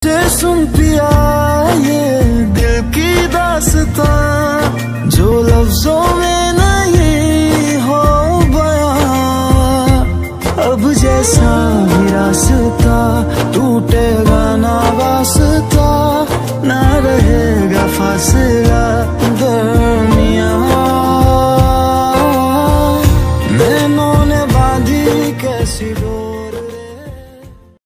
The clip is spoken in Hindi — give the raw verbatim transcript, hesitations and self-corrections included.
सुन पिया ये दिल की दास्तां जो लफ्जों में